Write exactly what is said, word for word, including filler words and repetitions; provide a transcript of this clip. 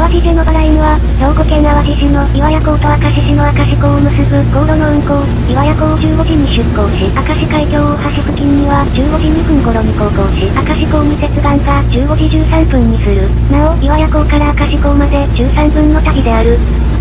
淡路ジェノバラインは、兵庫県淡路市の岩屋港と明石市の明石港を結ぶ航路の運行。岩屋港をじゅうごじに出港し、明石海峡大橋付近にはじゅうごじにふん頃に航行し、明石港に接岸がじゅうごじじゅうさんぷんにする。なお、岩屋港から明石港までじゅうさんぷんの旅である。